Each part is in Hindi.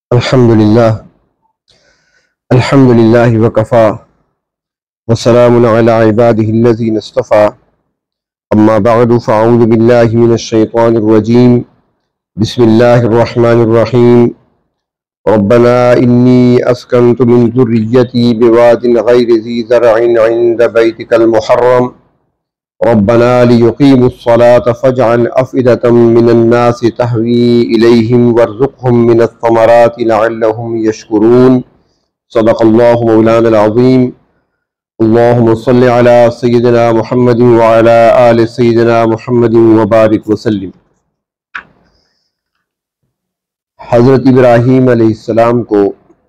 अल्हम्दुलिल्लाह अल्हम्दुलिल्लाहि वकफ़ा वस्सलामुन अला इबादिहिल्लज़ीना इस्तफ़ा अम्मा बअदु फ़अऊज़ु बिल्लाहि मिनश्शैतानिर रजीम बिस्मिल्लाहिर रहमानिर रहीम रब्बना इन्नी अस्कन्तु मिन ज़ुर्रिय्यती बिवादिन गैरि ज़ी ज़रअइन इंद बैतिकल मुहर्रम रब्बना लियुक़ीमुस्सलाता फ़जअल अफ़इदतम मिनन्नासि तहवी इलैहिम वरज़ुक़हुम मिनस्समराति लअल्लहुम यशकुरून। सदक़ल्लाहु मौलाना अल-अज़ीम। अल्लाहुम्मा सल्लि अला सय्यिदिना मुहम्मदिन व अला आलि सय्यिदिना मुहम्मदिन व बारिक वसल्लिम। हज़रत इब्राहीम अलैहिस्सलाम को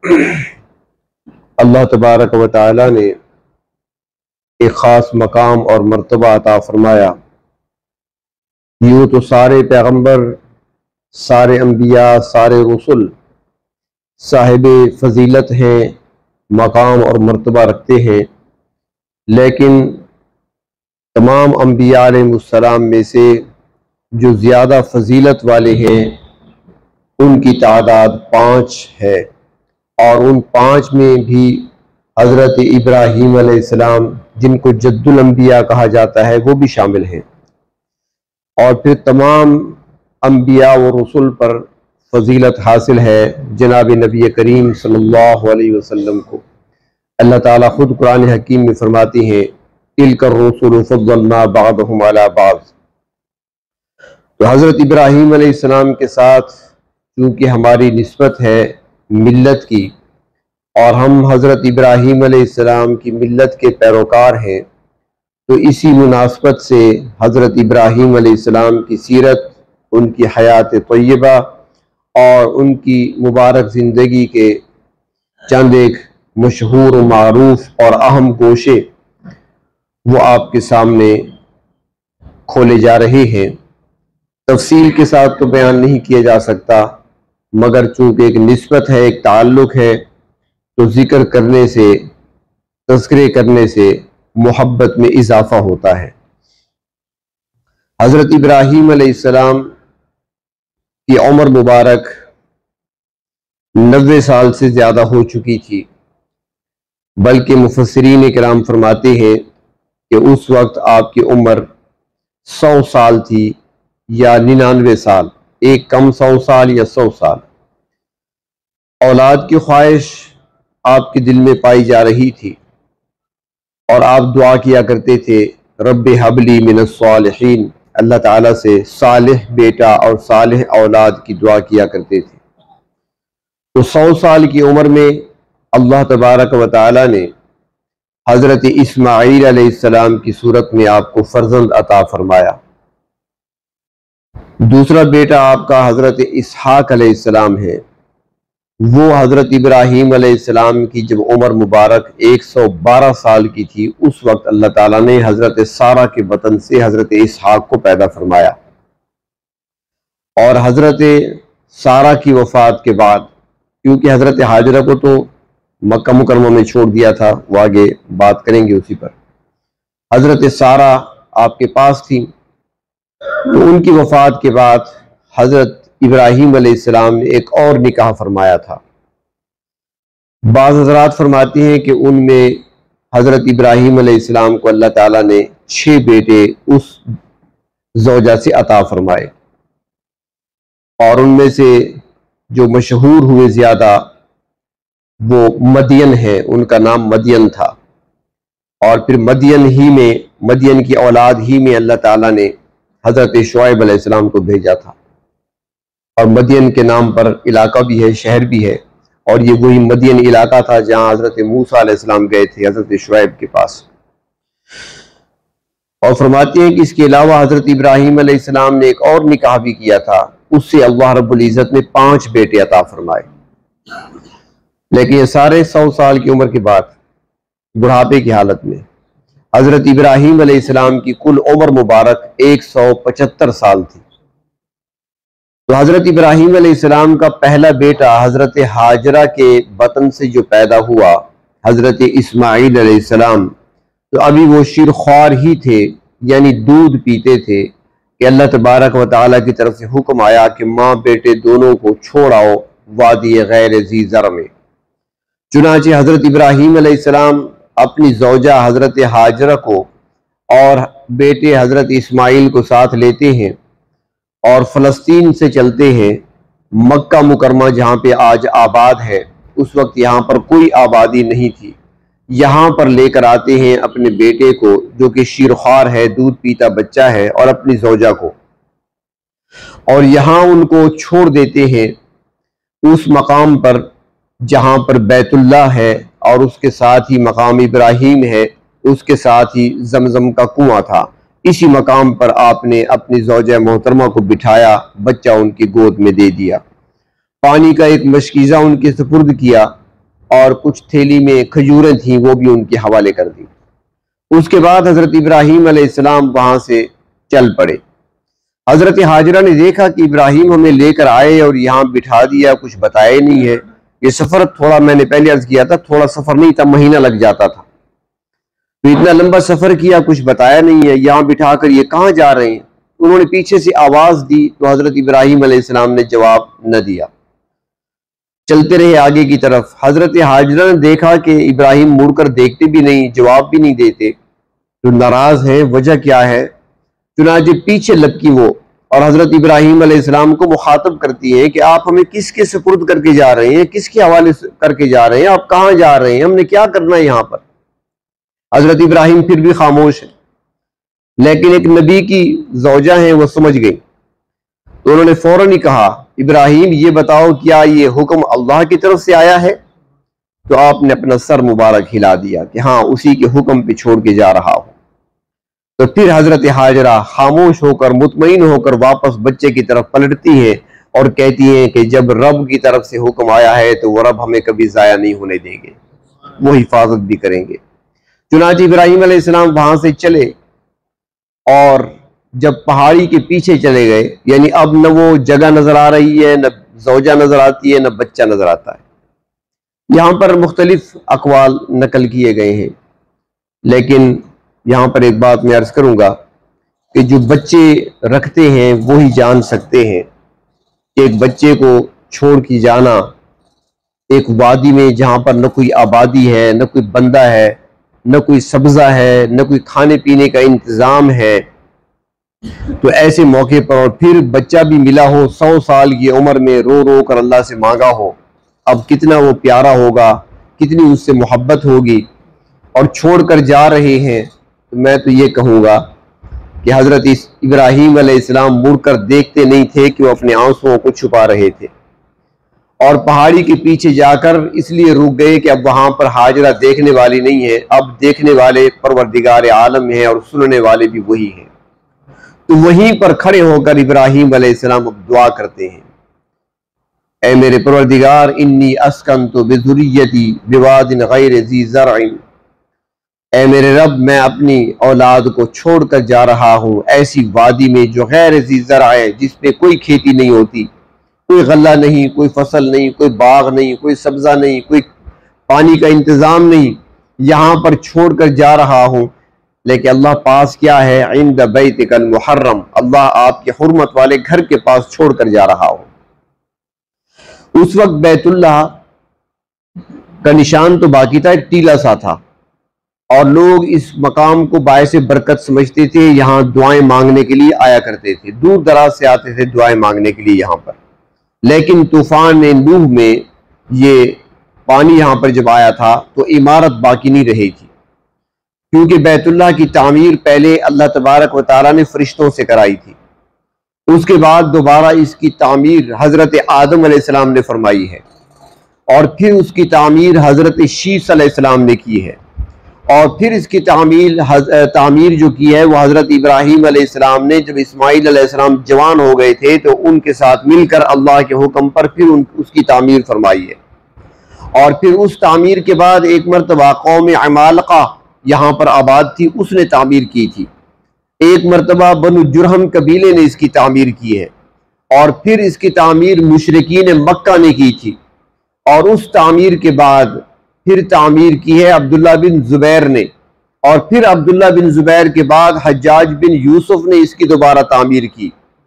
अल्लाह तबारक व तआला ने एक ख़ास मकाम और मर्तबा अता फरमाया। यूँ तो सारे पैगम्बर, सारे अम्बिया, सारे रसूल साहिबे फ़जीलत हैं, मकाम और मर्तबा रखते हैं, लेकिन तमाम अम्बिया अलैहिमुस्सलाम में से जो ज़्यादा फ़जीलत वाले हैं उनकी तादाद 5 है, और उन 5 में भी हज़रत इब्राहीम अलैहिस्सलाम, जिनको जद्दुल अंबिया कहा जाता है, वो भी शामिल हैं। और फिर तमाम अंबिया व रसूल पर फ़जीलत हासिल है जनाब नबी करीम सल्लल्लाहु अलैहि वसल्लम को। अल्लाह ताला खुद कुरान हकीम में फरमाती हैं, तिल्कर रसूल फ़द्दलना बअदहुम अला बअद। तो हज़रत इब्राहीम अलैहिस्सलाम के साथ चूँकि हमारी निस्बत है मिल्लत की, और हम हज़रत इब्राहीम अलैहिस्सलाम की मिल्लत के पैरोकार हैं, तो इसी मुनासबत से हज़रत इब्राहीम अलैहिस्सलाम की सीरत, उनकी हयात तय्यबा और उनकी मुबारक ज़िंदगी के चंद एक मशहूर व मारूफ और अहम गोशे वो आपके सामने खोले जा रहे हैं। तफसील के साथ तो बयान नहीं किया जा सकता, मगर चूँकि एक निस्बत है, एक ताल्लुक़ है, तो ज़िक्र करने से, तज़किरे करने से मोहब्बत में इजाफ़ा होता है। हज़रत इब्राहीम अलैहिस्सलाम की उम्र मुबारक 90 साल से ज़्यादा हो चुकी थी, बल्कि मुफस्सिरीन किराम फरमाते हैं कि उस वक्त आपकी उम्र 100 साल थी या 99 साल, एक कम 100 साल या 100 साल। औलाद की ख्वाहिश आपके दिल में पाई जा रही थी, और आप दुआ किया करते थे, रब्बि हबली मिनस सालिहीन, अल्लाह ताला से सालिह बेटा और सालिह औलाद की दुआ किया करते थे। तो 100 साल की उम्र में अल्लाह तबारक व तआला ने हज़रत इस्माईल अलैहिस्सलाम की सूरत में आपको फर्जंद अता फरमाया। दूसरा बेटा आपका हज़रत इसहाक अलैहिस्सलाम है। वो हज़रत इब्राहीम अलैहिस्सलाम की जब उम्र मुबारक 112 साल की थी, उस वक्त अल्लाह ताला ने हज़रत सारा के बतन से हज़रत इसहाक को पैदा फरमाया। और हज़रत सारा की वफ़ात के बाद, क्योंकि हज़रत हाजरा को तो मक्का मुकरमा में छोड़ दिया था, वो आगे बात करेंगे उसी पर, हज़रत सारा आपके पास थी, तो उनकी वफ़ात के बाद हज़रत इब्राहीम अलैहिस्सलाम ने एक और निकाह फरमाया था। बाज़ हज़रात फरमाती हैं कि उनमें हज़रत इब्राहीम अलैहिस्सलाम को अल्लाह ताला ने 6 बेटे उस ज़ौजा से अता फरमाए, और उनमें से जो मशहूर हुए ज़्यादा वो मदियन है, उनका नाम मदियन था। और फिर मदियन की औलाद ही में अल्लाह ताला ने हज़रत शुआइब अलैहिस्सलाम को भेजा था, और मदियन के नाम पर इलाका भी है, शहर भी है, और ये वही मदियन इलाका था जहाँ हज़रत मूसा अलैहिस्सलाम गए थे हज़रत शुआइब के पास। और फरमाते हैं कि इसके अलावा हज़रत इब्राहीम अलैहिस्सलाम ने एक और निकाह भी किया था, उससे अल्लाह रब्बुल इज़्ज़त ने 5 बेटे अता फरमाए। लेकिन ये सारे 100 साल की उम्र के बाद बुढ़ापे की हालत में। हज़रत इब्राहीम अलैहिस्सलाम की कुल उम्र मुबारक 175 साल थी। तो हज़रत इब्राहीम अलैहिस्सलाम का पहला बेटा हज़रत हाजरा के बतन से जो पैदा हुआ, हज़रत इस्माईल अलैहिस्सलाम, तो अभी वो शिरख्वार ही थे, यानी दूध पीते थे, कि अल्लाह तबारक व तआला की तरफ से हुक्म आया कि माँ बेटे दोनों को छोड़ आओ, वादी गैर ज़ी ज़र में। चुनांचे हज़रत इब्राहीम अलैहिस्सलाम अपनी ज़ौजा हज़रत हाजरा को और बेटे हज़रत इस्माइल को साथ लेते हैं और फ़लस्तीन से चलते हैं। मक्का मुकरमा जहाँ पे आज आबाद है, उस वक्त यहाँ पर कोई आबादी नहीं थी। यहाँ पर लेकर आते हैं अपने बेटे को जो कि शीरख्वार है, दूध पीता बच्चा है, और अपनी ज़ौजा को, और यहाँ उनको छोड़ देते हैं उस मकाम पर जहाँ पर बैतुल्लाह है और उसके साथ ही मकाम इब्राहीम है, उसके साथ ही जमजम का कुआं था। इसी मकाम पर आपने अपनी ज़ौजा मोहतरमा को बिठाया, बच्चा उनकी गोद में दे दिया, पानी का एक मशकीज़ा उनके सुपुर्द किया और कुछ थैली में खजूरें थीं वो भी उनके हवाले कर दी। उसके बाद हज़रत इब्राहीम अलैहिस्सलाम वहाँ से चल पड़े। हज़रत हाजरा ने देखा कि इब्राहीम हमें लेकर आए और यहाँ बिठा दिया, कुछ बताया नहीं है। ये सफ़र थोड़ा, मैंने पहले अर्ज़ किया था, थोड़ा सफ़र नहीं था, महीना लग जाता था। तो इतना लंबा सफ़र किया, कुछ बताया नहीं है, यहाँ बिठा कर ये कहाँ जा रहे हैं। उन्होंने पीछे से आवाज़ दी तो हज़रत इब्राहीम अलैहिस्सलाम ने जवाब न दिया, चलते रहे आगे की तरफ। हज़रत हाजरा ने देखा कि इब्राहीम मुड़कर देखते भी नहीं, जवाब भी नहीं देते, तो नाराज़ है, वजह क्या है। चुनांचे पीछे लपकी वो और हज़रत इब्राहीम अलैहिस्सलाम को मुखातब करती है कि आप हमें किसके सुपुर्द करके जा रहे हैं, किसके हवाले करके जा रहे हैं, आप कहाँ जा रहे हैं, हमने क्या करना है यहाँ पर। हज़रत इब्राहीम फिर भी खामोश है, लेकिन एक नबी की ज़ौजा है, वो समझ गई। तो उन्होंने फौरन ही कहा, इब्राहीम ये बताओ क्या ये हुक्म अल्लाह की तरफ से आया है। तो आपने अपना सर मुबारक हिला दिया कि हाँ, उसी के हुक्म पे छोड़ के जा रहा हूं। तो फिर हजरत हाजरा खामोश होकर, मुतमईन होकर वापस बच्चे की तरफ पलटती है और कहती है कि जब रब की तरफ से हुक्म आया है तो वह रब हमें कभी जाया नहीं होने देंगे, वो हिफाजत भी करेंगे। चुनांचे इब्राहीम अलैहिस्सलाम वहां से चले और जब पहाड़ी के पीछे चले गए, यानी अब न वो जगह नजर आ रही है, न ज़ौजा नजर आती है, न बच्चा नजर आता है। यहाँ पर मुख्तलिफ अकवाल नकल किए गए हैं, लेकिन यहाँ पर एक बात मैं अर्ज करूंगा कि जो बच्चे रखते हैं वो ही जान सकते हैं कि एक बच्चे को छोड़ के जाना एक वादी में जहाँ पर न कोई आबादी है, न कोई बंदा है, न कोई सब्जा है, न कोई खाने पीने का इंतज़ाम है, तो ऐसे मौके पर, और फिर बच्चा भी मिला हो 100 साल की उम्र में, रो रो कर अल्लाह से मांगा हो, अब कितना वो प्यारा होगा, कितनी उससे मोहब्बत होगी, और छोड़कर जा रहे हैं। तो मैं तो ये कहूँगा कि हज़रत इब्राहीम अलैहिस्सलाम मुड़कर देखते नहीं थे कि वो अपने आंसुओं को छुपा रहे थे, और पहाड़ी के पीछे जाकर इसलिए रुक गए कि अब वहां पर हाजरा देखने वाली नहीं है, अब देखने वाले परवरदिगार आलम है और सुनने वाले भी वही हैं। तो वहीं पर खड़े होकर इब्राहीम अलैहिस्सलाम अब दुआ करते हैं, ऐ मेरे परवरदिगार, इन्नी अस्कन्तु बिज़ुर्रिय्यती बिवादिन गैरि ज़ी ज़रअन, ऐ मेरे रब, मैं अपनी औलाद को छोड़कर जा रहा हूँ ऐसी वादी में जो गैर ज़ी ज़रअ है, जिसपे कोई खेती नहीं होती, कोई गल्ला नहीं, कोई फसल नहीं, कोई बाग नहीं, कोई सब्जा नहीं, कोई पानी का इंतज़ाम नहीं, यहाँ पर छोड़कर जा रहा हूँ। लेकिन अल्लाह पास क्या है, इंद बैतिकल मुहर्रम, अल्लाह आपके हुर्मत वाले घर के पास छोड़कर जा रहा हूँ। उस वक्त बैतुल्लाह का निशान तो बाकी था, एक टीला सा था, और लोग इस मकाम को बायसे बरकत समझते थे, यहाँ दुआएं मांगने के लिए आया करते थे, दूर दराज से आते थे दुआएं मांगने के लिए यहाँ पर। लेकिन तूफान नूह में ये पानी यहाँ पर जब आया था तो इमारत बाकी नहीं रही थी, क्योंकि बैतुल्लाह की तामीर पहले अल्लाह तबारक व तआला ने फरिश्तों से कराई थी, उसके बाद दोबारा इसकी तामीर हजरत आदम अलैहिस्सलाम ने फरमाई है, और फिर उसकी तामीर हजरत शीस अलैहिस्सलाम ने की है, और फिर इसकी तामीर जो की है वो हजरत इब्राहीम अलैहिस्सलाम ने जब इस्माइल अलैहिस्सलाम जवान हो गए थे तो उनके साथ मिलकर अल्लाह के हुक्म पर फिर उसकी तामीर फरमाई है। और फिर उस तामीर के बाद एक मरतबा कौम अमालका यहाँ पर आबाद थी, उसने तामीर की थी। एक मरतबा बनु जुरहम कबीले ने इसकी तामीर की है, और फिर इसकी तामीर मुशरिकीन मक्का ने की थी, और उस तामीर के बाद फिर तामीर की है अब्दुल्ला बिन जुबैर ने, और फिर अब्दुल्ला बिन जुबैर के बाद हज्जाज बिन यूसुफ ने इसकी दोबारा तामीर की।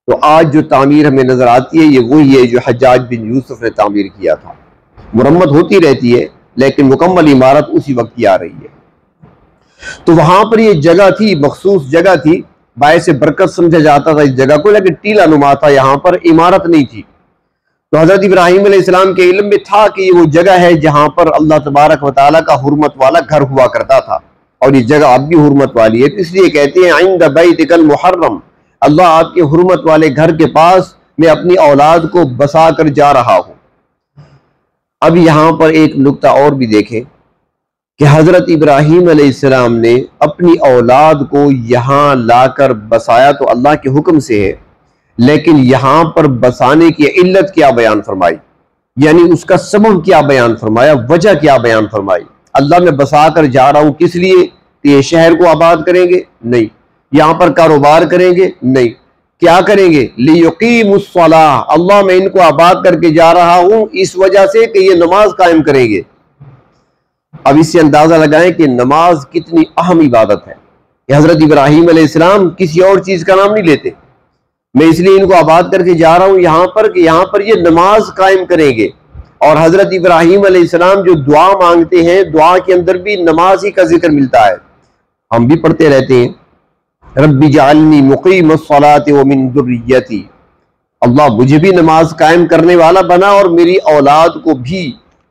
तो आज जो तामीर हमें नजर आती है ये वही है जो हज्जाज बिन यूसुफ ने तामीर किया था। मुरम्मत होती रहती है लेकिन मुकम्मल इमारत उसी वक्त की आ रही है। तो वहां पर ये जगह थी, मखसूस जगह थी, बायस बरकत समझा जाता था इस जगह को, लेकिन टीला नुमा था, यहां पर इमारत नहीं थी। तो हजरत इब्राहीम अलैहिस्सलाम के इल्म में था कि ये वो जगह है जहां पर अल्लाह तबारक व तआला का हुर्मत वाला घर हुआ करता था, और ये जगह अब भी हुर्मत वाली है। तो इसलिए कहते हैं इंद बैतिकल मुहर्रम, अल्लाह आपके हुर्मत वाले घर के पास मैं अपनी औलाद को बसा कर जा रहा हूं। अब यहां पर एक नुक्ता और भी देखें कि हजरत इब्राहीम अलैहिस्सलाम ने अपनी औलाद को यहां लाकर बसाया तो अल्लाह के हुक्म से है, लेकिन यहां पर बसाने की इल्लत क्या बयान फरमाई, यानी उसका सबब क्या बयान फरमाया, वजह क्या बयान फरमाई। अल्लाह मैं बसा कर जा रहा हूं किस लिए? ये शहर को आबाद करेंगे? नहीं। यहां पर कारोबार करेंगे? नहीं। क्या करेंगे? लियुकीमुस्सलाह, अल्लाह मैं इनको आबाद करके जा रहा हूं इस वजह से कि ये नमाज कायम करेंगे। अब इससे अंदाजा लगाएं कि नमाज कितनी अहम इबादत है कि हजरत इब्राहीम अलैहिस्सलाम किसी और चीज का नाम नहीं लेते। मैं इसलिए इनको आबाद करके जा रहा हूं यहां पर कि यहां पर ये नमाज कायम करेंगे। और हजरत इब्राहीम अलैहिस्सलाम जो दुआ मांगते हैं, दुआ के अंदर भी नमाज ही का जिक्र मिलता है। हम भी पढ़ते रहते हैं, रब्बी जअलनी मुक़ीमस्सलाति व मिन ज़ुर्रिय्यती, अल्लाह मुझे भी नमाज कायम करने वाला बना और मेरी औलाद को भी।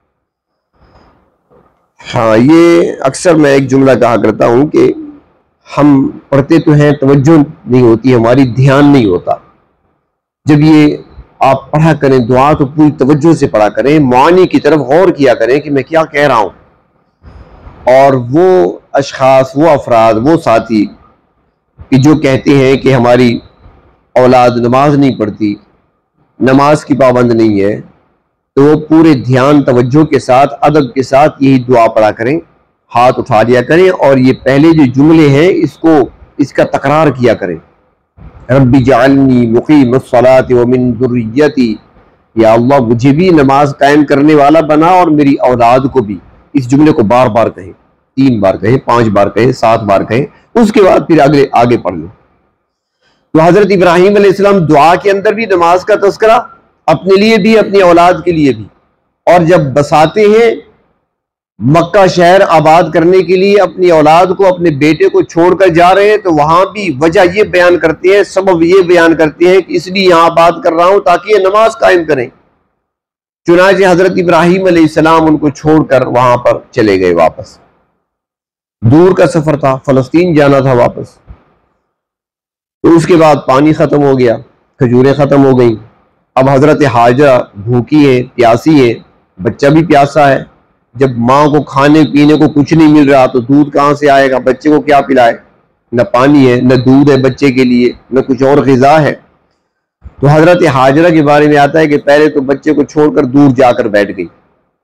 हाँ, ये अक्सर मैं एक जुमला कहा करता हूं कि हम पढ़ते तो हैं, तवज्जो नहीं होती, हमारी ध्यान नहीं होता। जब ये आप पढ़ा करें दुआ तो पूरी तवज्जो से पढ़ा करें, मानी की तरफ गौर किया करें कि मैं क्या कह रहा हूं। और वो अशखास, वो अफराद, वो साथी कि जो कहते हैं कि हमारी औलाद नमाज नहीं पढ़ती, नमाज की पाबंद नहीं है, तो वो पूरे ध्यान तवज्जो के साथ, अदब के साथ यही दुआ पढ़ा करें, हाथ उठा लिया करें और ये पहले जो जुमले हैं इसका तकरार किया करें। रब्बी जअलनी मुक़ीमस्सलाति व मिन ज़ुर्रिय्यती, या अल्लाह मुझे भी नमाज कायम करने वाला बना और मेरी औलाद को भी। इस जुमले को बार बार कहें, 3 बार कहें, 5 बार कहें, 7 बार कहें, उसके बाद फिर आगे पढ़ लो। तो हजरत इब्राहीम अलैहिस्सलाम दुआ के अंदर भी नमाज का तज़किरा, अपने लिए भी अपनी औलाद के लिए भी। और जब बसाते हैं मक्का शहर आबाद करने के लिए, अपनी औलाद को, अपने बेटे को छोड़कर जा रहे हैं, तो वहां भी वजह ये बयान करते हैं, सबब ये बयान करते हैं कि इसलिए यहां आबाद कर रहा हूं ताकि ये नमाज कायम करें। चुनांचे हजरत इब्राहीम अलैहिस्सलाम उनको छोड़कर वहां पर चले गए वापस। दूर का सफर था, फलस्तीन जाना था वापस। तो उसके बाद पानी खत्म हो गया, खजूरें खत्म हो गई। अब हजरत हाजरा भूखी है, प्यासी है, बच्चा भी प्यासा है। जब माँ को खाने पीने को कुछ नहीं मिल रहा तो दूध कहाँ से आएगा, बच्चे को क्या पिलाए? न पानी है, न दूध है बच्चे के लिए, न कुछ और ग़िज़ा है। तो हजरत हाजरा के बारे में आता है कि पहले तो बच्चे को छोड़कर दूर जाकर बैठ गई,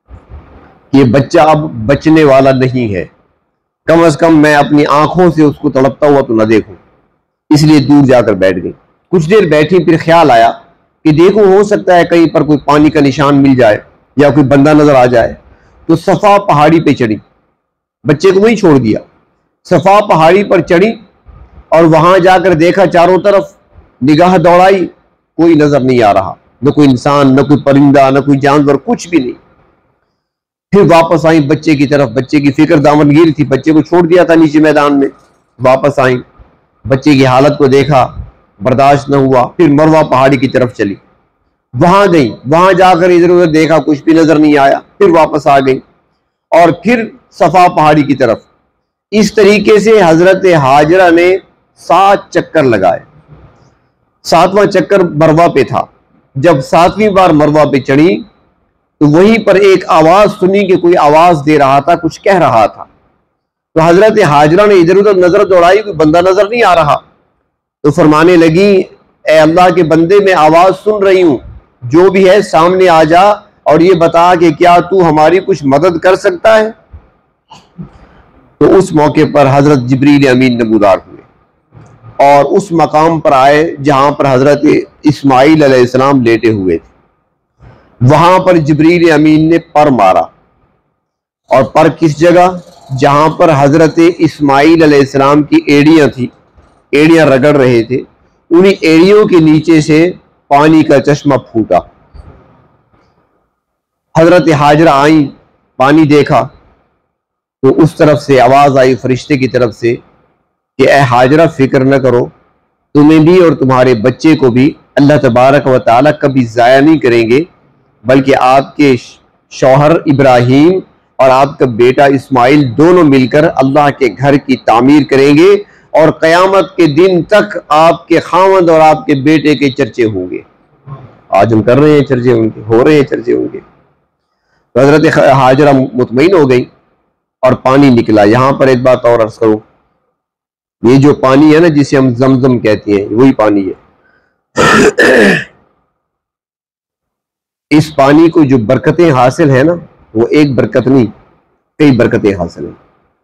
ये बच्चा अब बचने वाला नहीं है, कम से कम मैं अपनी आंखों से उसको तड़पता हुआ तो न देखूं, इसलिए दूर जाकर बैठ गई। कुछ देर बैठी, फिर ख्याल आया कि देखो हो सकता है कहीं पर कोई पानी का निशान मिल जाए या कोई बंदा नजर आ जाए। तो सफा पहाड़ी पे चढ़ी, बच्चे को वहीं छोड़ दिया, सफा पहाड़ी पर चढ़ी और वहां जाकर देखा चारों तरफ, निगाह दौड़ाई, कोई नजर नहीं आ रहा, न कोई इंसान, न कोई परिंदा, न कोई जानवर, कुछ भी नहीं। फिर वापस आई बच्चे की तरफ, बच्चे की फिक्र दामनगीर थी, बच्चे को छोड़ दिया था नीचे मैदान में। वापस आई, बच्चे की हालत को देखा, बर्दाश्त न हुआ, फिर मरवा पहाड़ी की तरफ चली, वहां गई, वहां जाकर इधर उधर देखा, कुछ भी नजर नहीं आया, फिर वापस आ गई और फिर सफा पहाड़ी की तरफ। इस तरीके से हजरत हाजरा ने 7 चक्कर लगाए। 7वां चक्कर मरवा पे था। जब 7वीं बार मरवा पे चढ़ी तो वहीं पर एक आवाज सुनी कि कोई आवाज दे रहा था, कुछ कह रहा था। तो हजरत हाजरा ने इधर उधर नजर दौड़ाई, कोई बंदा नजर नहीं आ रहा। तो फरमाने लगी, ए अल्लाह के बंदे, मैं आवाज सुन रही हूं, जो भी है सामने आ जा और ये बता कि क्या तू हमारी कुछ मदद कर सकता है। तो उस मौके पर हजरत जिब्रील अमीन नमूदार हुए और उस मकाम पर आए जहां पर हजरत इस्माइल अलैहिस्सलाम लेटे हुए थे। वहां पर जिब्रील अमीन ने पर मारा, और पर किस जगह? जहां पर हजरत इस्माइल अलैहिस्सलाम की एड़ियां थी, एड़ियां रगड़ रहे थे, उन्हीं एड़ियों के नीचे से पानी का चश्मा फूटा। हजरत हाजरा आई, पानी देखा तो उस तरफ से आवाज आई फरिश्ते की तरफ से कि ए हाजरा, फिक्र न करो, तुम्हें भी और तुम्हारे बच्चे को भी अल्लाह तबारक व तआला कभी ज़ाया नहीं करेंगे, बल्कि आपके शौहर इब्राहीम और आपका बेटा इस्माइल दोनों मिलकर अल्लाह के घर की तामीर करेंगे और क़यामत के दिन तक आपके खामद और आपके बेटे के चर्चे होंगे। आज हम कर रहे हैं चर्चे उनके, हो रहे हैं चर्चे उनके। तो हजरत हाजरा मुतमईन हो गई और पानी निकला। यहां पर एक बात और अर्ज करूं, ये जो पानी है ना जिसे हम जमजम कहते हैं, वही पानी है। इस पानी को जो बरकतें हासिल है ना, वो एक बरकत नहीं, कई बरकतें हासिल हैं।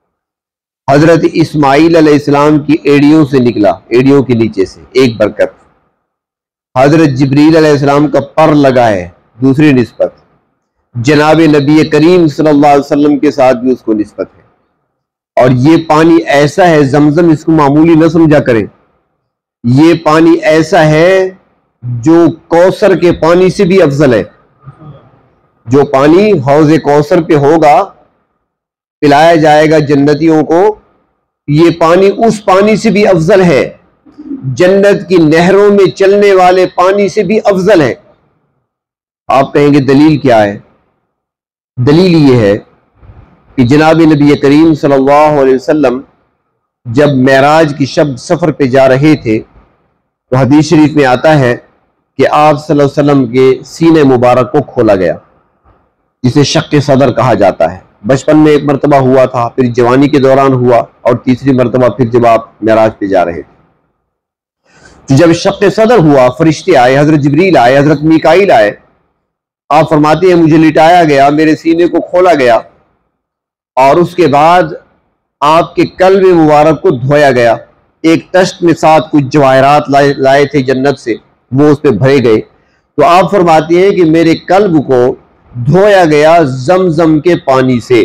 हजरत इस्माइल अलैहिस्सलाम की एड़ियों से निकला, एड़ियों के नीचे से एक बरकत। हजरत जिब्रील अलैहिस्सलाम का पर लगा है, दूसरी निस्बत। जनाब नबी करीम सल्लल्लाहु अलैहि वसल्लम के साथ भी उसको निस्बत है। और ये पानी ऐसा है, जमजम इसको मामूली न समझा करें, ये पानी ऐसा है जो कौसर के पानी से भी अफजल है। जो पानी हौज़े कौसर पे होगा, पिलाया जाएगा जन्नतियों को, ये पानी उस पानी से भी अफजल है। जन्नत की नहरों में चलने वाले पानी से भी अफजल है। आप कहेंगे दलील क्या है? दलील ये है कि जनाब नबी करीम सल्लल्लाहु अलैहि वसल्लम जब मेराज की शब सफर पे जा रहे थे तो हदीस शरीफ में आता है कि आप सल्लल्लाहु अलैहि वसल्लम के सीने मुबारक को खोला गया, जिसे शक्के सदर कहा जाता है। बचपन में एक मरतबा हुआ था, फिर जवानी के दौरान हुआ, और तीसरी मरतबा फिर जब आप मेराज पे जा रहे थे। तो जब शक्के सदर हुआ, फरिश्ते आए, हजरत जिब्रील आए, हजरत मीकाईल आए। आप फरमाते हैं मुझे लिटाया गया, मेरे सीने को खोला गया और उसके बाद आपके कल्ब मुबारक को धोया गया। एक तश्त में साथ कुछ जवाहरात लाए थे जन्नत से, वो उस पर भरे गए। तो आप फरमाते हैं कि मेरे कल्ब को धोया गया जमजम के पानी से।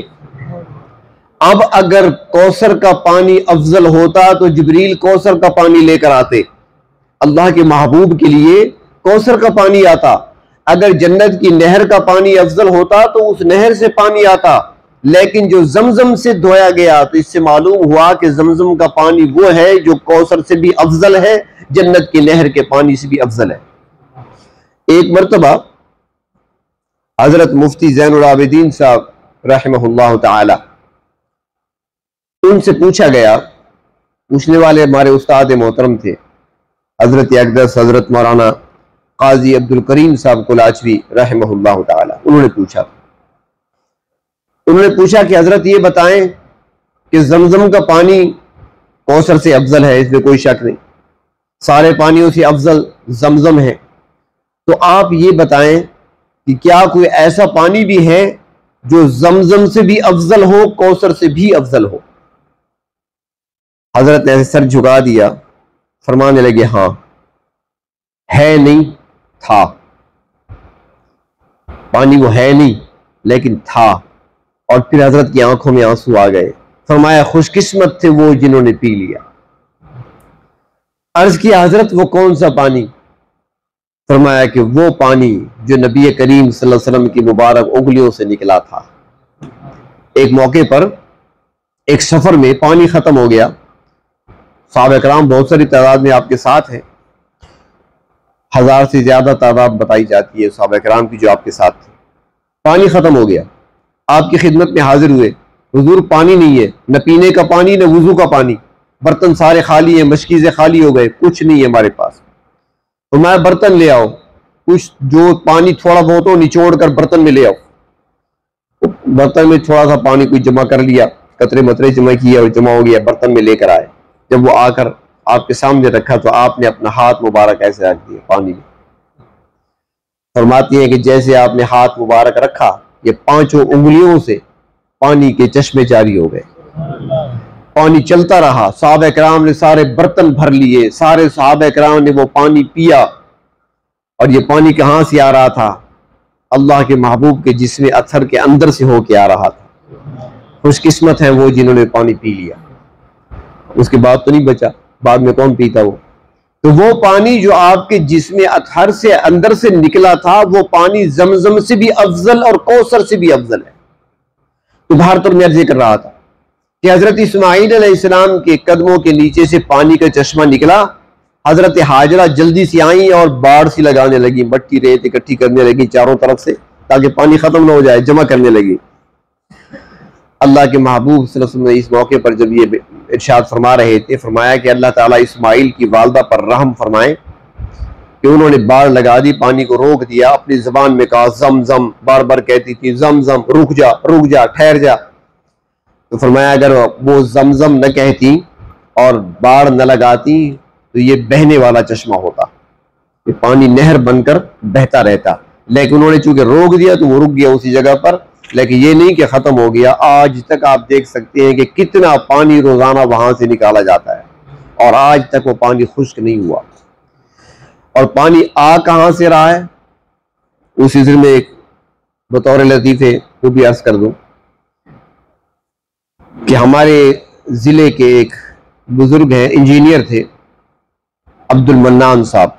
अब अगर कौसर का पानी अफजल होता तो जिब्रील कौसर का पानी लेकर आते, अल्लाह के महबूब के लिए कौसर का पानी आता। अगर जन्नत की नहर का पानी अफजल होता तो उस नहर से पानी आता, लेकिन जो जमजम से धोया गया, तो इससे मालूम हुआ कि जमजम का पानी वो है जो कौसर से भी अफजल है, जन्नत की नहर के पानी से भी अफजल है। एक मरतबा हजरत मुफ्ती ज़ैनुल आबिदीन साहब रहमहुल्लाह ताला, उनसे पूछा गया, पूछने वाले हमारे उस्ताद मोहतरम थे हजरत अक़दस हजरत मौलाना काजी अब्दुल करीम साहब कुलाचवी रहमहुल्लाह ताला। उन्होंने पूछा कि हजरत ये बताएं कि जमजम का पानी कौसर से अफजल है, इसमें कोई शक नहीं, सारे पानियों से अफजल जमजम है। तो आप ये बताएं कि क्या कोई ऐसा पानी भी है जो जमजम से भी अफजल हो, कौसर से भी अफजल हो? हजरत ने सर झुका दिया, फरमाने लगे हाँ है, नहीं था। पानी वो है नहीं लेकिन था। और फिर हजरत की आंखों में आंसू आ गए। फरमाया खुशकिस्मत थे वो जिन्होंने पी लिया। अर्ज किया हजरत वो कौन सा पानी? फरमाया कि वो पानी जो नबी करीम सल्लल्लाहु अलैहि वसल्लम की मुबारक उंगलियों से निकला था। एक मौके पर एक सफर में पानी खत्म हो गया, सहाबा किराम बहुत सारी तादाद में आपके साथ हैं, 1000 से ज्यादा तादाद बताई जाती है सहाबा किराम की जो आपके साथ थे। पानी खत्म हो गया, आपकी खिदमत में हाजिर हुए, हुजूर पानी नहीं है, न पीने का पानी न वुजू का पानी, बर्तन सारे खाली हैं, मशकीज़े खाली हो गए, कुछ नहीं है हमारे पास। तो मैं बर्तन ले आओ, कुछ जो पानी थोड़ा बहुत हो निचोड़ कर बर्तन में ले आओ। तो बर्तन में थोड़ा सा पानी कोई जमा कर लिया, कतरे मतरे जमा किया और जमा हो गया, बर्तन में लेकर आए। जब वो आकर आपके सामने रखा तो आपने अपना हाथ मुबारक ऐसे रख दिया पानी में। फरमाती है कि जैसे आपने हाथ मुबारक रखा, ये 5 उंगलियों से पानी के चश्मे जारी हो गए, पानी चलता रहा। सहाबा किराम ने सारे बर्तन भर लिए, सारे सहाबा किराम ने वो पानी पिया। और ये पानी कहां से आ रहा था? अल्लाह के महबूब के जिस्म अत्थर के अंदर से होके आ रहा था। खुशकिस्मत है वो जिन्होंने पानी पी लिया। उसके बाद तो नहीं बचा, बाद में कौन पीता वो? तो वो पानी जो आपके जिस्म अतहर से अंदर से निकला था, वो पानी जमजम से भी अफजल और कौसर से भी अफजल है। तो बाहर तो मैं अर्ज कर रहा था कि हजरत इस्माईल अलैहिस्सलाम के कदमों के नीचे से पानी का चश्मा निकला। हजरत हाजरा जल्दी से आई और बाढ़ सी लगाने लगी, मट्टी रेत इकट्ठी करने लगी चारों तरफ से, ताकि पानी खत्म ना हो जाए, जमा करने लगी। अल्लाह के महबूब सल्लल्लाहु अलैहि वसल्लम इस मौके पर जब ये इरशाद फरमा रहे थे, फरमाया कि अल्लाह ताला इस्माईल की वालदा पर रहम फरमाए कि उन्होंने बाढ़ लगा दी, पानी को रोक दिया, अपनी जबान में कहा जमजम, बार बार कहती थी जमजम, रुक जा, ठहर जा। तो फरमाया अगर वो जमजम न कहती और बाढ़ न लगाती तो ये बहने वाला चश्मा होता, ये पानी नहर बनकर बहता रहता। लेकिन उन्होंने चूंकि रोक दिया तो वो रुक गया उसी जगह पर, लेकिन ये नहीं कि खत्म हो गया। आज तक आप देख सकते हैं कि कितना पानी रोजाना वहां से निकाला जाता है और आज तक वो पानी खुश्क नहीं हुआ। और पानी आ कहां से रहा है, उस सिलसिले में एक बतौर लतीफे वो भी अर्ज कर दूं कि हमारे जिले के एक बुजुर्ग हैं, इंजीनियर थे, अब्दुल मन्नान साहब,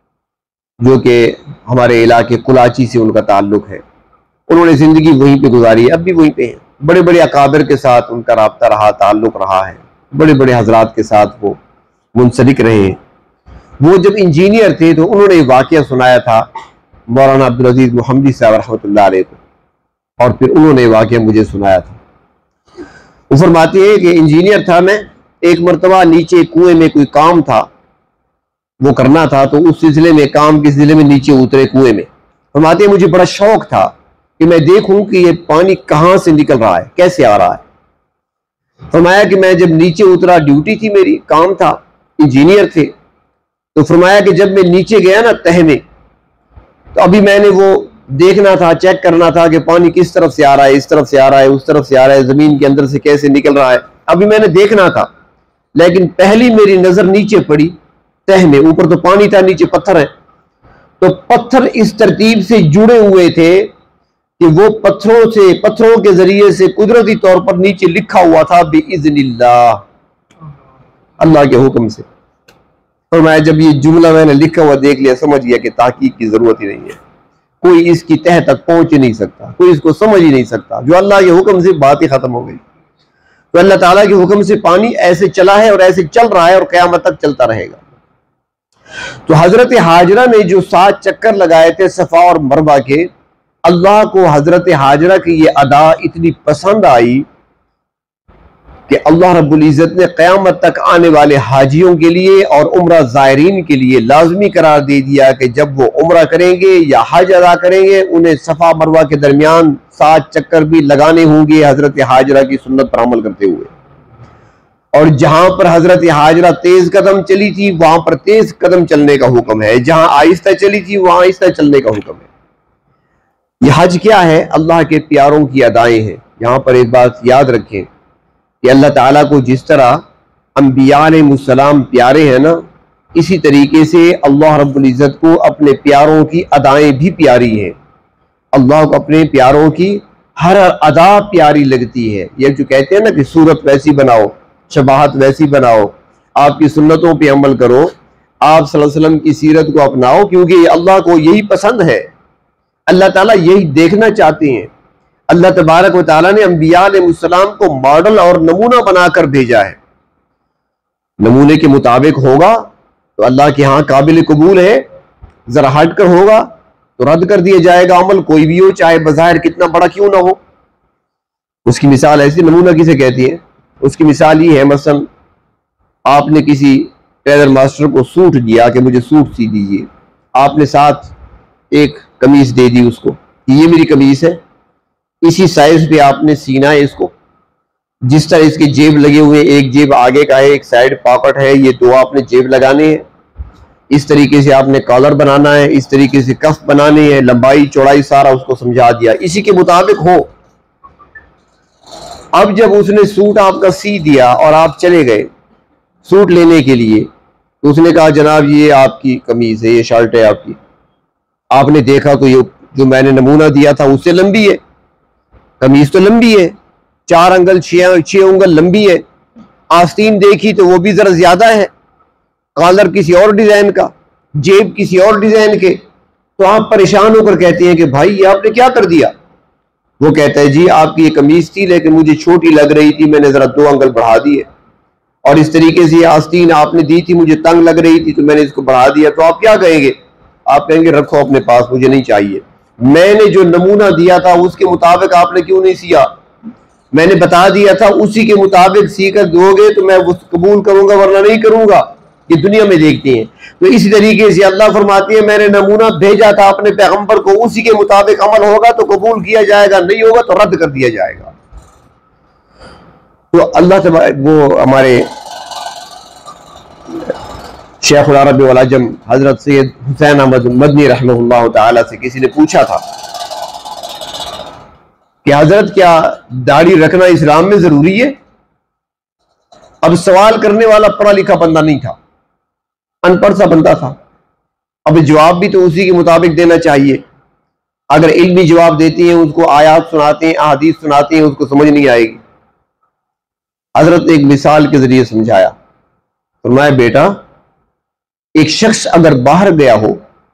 जो कि हमारे इलाके कुलाची से उनका ताल्लुक है। उन्होंने जिंदगी वहीं पे गुजारी है, अब भी वहीं पे हैं। बड़े बड़े अकाबिर के साथ उनका राब्ता रहा, ताल्लुक रहा है, बड़े बड़े हजरात के साथ वो मुंसलिक रहे हैं। वो जब इंजीनियर थे तो उन्होंने वाकया सुनाया था मौलाना अब्दुल अजीज मोहम्मदी साहब रहमतुल्लाह अलैह को, और फिर उन्होंने वाकया मुझे सुनाया था। वो फरमाते हैं कि इंजीनियर था मैं, एक मरतबा नीचे कुएं में कोई काम था, वो करना था, तो उस सिलसिले में, काम के सिलसिले में नीचे उतरे कुएं में। फरमाते हैं मुझे बड़ा शौक था कि मैं देखूं कि ये पानी कहां से निकल रहा है, कैसे आ रहा है। फरमाया कि मैं जब नीचे उतरा, ड्यूटी थी मेरी, काम था, इंजीनियर थे, तो फरमाया कि जब मैं नीचे गया ना तह में, तो अभी मैंने वो देखना था, चेक करना था कि पानी किस तरफ से आ रहा है, इस तरफ से आ रहा है, उस तरफ से आ रहा है, जमीन के अंदर से कैसे निकल रहा है, अभी मैंने देखना था। लेकिन पहली मेरी नजर नीचे पड़ी, तह में, ऊपर तो पानी था, नीचे पत्थर है। तो पत्थर इस तरतीब से जुड़े हुए थे कि वो पत्थरों के जरिए से कुदरती तौर पर नीचे लिखा हुआ था बिइज़्निल्लाह, अल्लाह के हुक्म से। और मैं जब ये जुमला मैंने लिखा हुआ देख लिया, समझ गया कि ताकीद की जरूरत ही नहीं है, कोई इसकी तह तक पहुंच ही नहीं सकता, कोई इसको समझ ही नहीं सकता। जो अल्लाह के हुक्म से, बात ही खत्म हो गई। तो अल्लाह ताला के हुक्म से पानी ऐसे चला है और ऐसे चल रहा है और क़यामत तक चलता रहेगा। तो हजरत हाजरा ने जो 7 चक्कर लगाए थे सफा और मरवा के, अल्लाह को हजरत हाजरा की ये अदा इतनी पसंद आई कि अल्लाह रब्बुल इज़्ज़त ने क़यामत तक आने वाले हाजियों के लिए और उम्रा ज़ायरीन के लिए लाजमी करार दे दिया कि जब वो उम्रा करेंगे या हज अदा करेंगे, उन्हें सफ़ा मरवा के दरमियान 7 चक्कर भी लगाने होंगे हजरत हाजरा की सुन्नत पर अमल करते हुए। और जहां पर हजरत हाजरा तेज कदम चली थी, वहां पर तेज कदम चलने का हुक्म है, जहां आहिस्ता चली थी वहां आहिस्ता चलने का हुक्म है। यह हज क्या है? अल्लाह के प्यारों की अदाएं हैं। यहां पर एक बात याद रखें कि अल्लाह ताला को जिस तरह अंबिया अलैहिस्सलाम प्यारे हैं ना, इसी तरीके से अल्लाह रब्बुल इज़्ज़त को अपने प्यारों की अदाएं भी प्यारी हैं। अल्लाह को अपने प्यारों की हर अदा प्यारी लगती है। ये जो कहते हैं ना कि सूरत वैसी बनाओ, शबाहत वैसी बनाओ, आपकी सुन्नतों पे अमल करो, आप सल्लल्लाहु अलैहि वसल्लम की सीरत को अपनाओ, क्योंकि अल्लाह को यही पसंद है, अल्लाह ताला यही देखना चाहते हैं। अल्लाह तबारक व तआला ने अंबिया अलैहिस्सलाम को मॉडल और नमूना बनाकर भेजा है। नमूने के मुताबिक होगा तो अल्लाह के यहाँ काबिल कबूल है, जरा हटकर होगा तो रद्द कर दिया जाएगा अमल, कोई भी हो, चाहे बज़ाहिर कितना बड़ा क्यों ना हो। उसकी मिसाल ऐसी, नमूना किसे कहती है? उसकी मिसाल ये है, मसलन आपने किसी टेलर मास्टर को सूट दिया कि मुझे सूट सी दीजिए, आपने साथ एक कमीज दे दी उसको, ये मेरी कमीज है, इसी साइज पे आपने सीना है इसको, जिस तरह इसके जेब लगे हुए, एक जेब आगे का है, एक साइड पॉकेट है, ये 2 आपने जेब लगाने हैं, इस तरीके से आपने कॉलर बनाना है, इस तरीके से कफ बनाने हैं, लंबाई चौड़ाई सारा उसको समझा दिया, इसी के मुताबिक हो। अब जब उसने सूट आपका सी दिया और आप चले गए सूट लेने के लिए, तो उसने कहा जनाब ये आपकी कमीज है, ये शर्ट है आपकी। आपने देखा तो ये जो मैंने नमूना दिया था उससे लंबी है, कमीज तो लंबी है, 4 अंगल 6 अंगल लंबी है। आस्तीन देखी तो वो भी जरा ज्यादा है, कॉलर किसी और डिजाइन का, जेब किसी और डिजाइन के, तो आप परेशान होकर कहते हैं कि भाई ये आपने क्या कर दिया। वो कहता है जी आपकी ये कमीज थी लेकिन मुझे छोटी लग रही थी, मैंने जरा 2 अंगल बढ़ा दिए, और इस तरीके से ये आस्तीन आपने दी थी मुझे तंग लग रही थी तो मैंने इसको बढ़ा दिया। तो आप क्या कहेंगे? आप कहेंगे रखो अपने पास, मुझे नहीं चाहिए। मैंने जो नमूना दिया था उसके मुताबिक आपने क्यों नहीं सिया? मैंने बता दिया था उसी के मुताबिक सीकर दोगे तो मैं वो कबूल करूंगा, वरना नहीं करूंगा। ये दुनिया में देखते हैं। तो इसी तरीके से अल्लाह फरमाती है मैंने नमूना भेजा था अपने पैगंबर को, उसी के मुताबिक अमल होगा तो कबूल किया जाएगा, नहीं होगा तो रद्द कर दिया जाएगा। तो अल्लाह वो हमारे शेख उल अरब वल अजम हजरत सैयद हुसैन अहमद मदनी रहमतुल्लाह तआला से किसी ने पूछा था कि हजरत क्या दाढ़ी रखना इस्लाम में जरूरी है? अब सवाल करने वाला पढ़ा लिखा बंदा नहीं था, अनपढ़ सा बंदा था। अब जवाब भी तो उसी के मुताबिक देना चाहिए। अगर इल्मी जवाब देती हैं उसको आयात सुनाते हैं, अहादीस सुनाते हैं, उसको समझ नहीं आएगी। हजरत एक मिसाल के जरिए समझाया, फरमाया बेटा एक शख्स अगर बाहर गया हो,